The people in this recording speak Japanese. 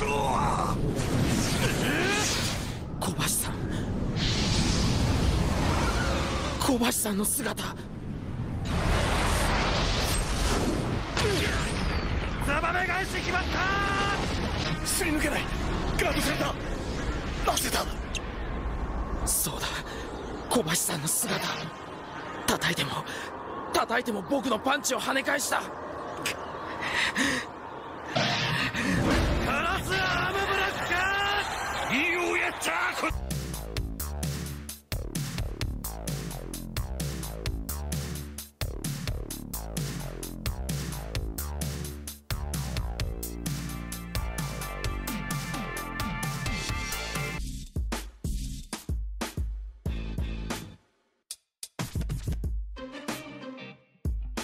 小橋さん、小橋さんの姿。 ザバメ返し決まった。すり抜けない。ガードされた。なぜだ。 そうだ、小橋さんの姿。叩いても僕のパンチを跳ね返した。 カラスアームブラッカー。ようやった。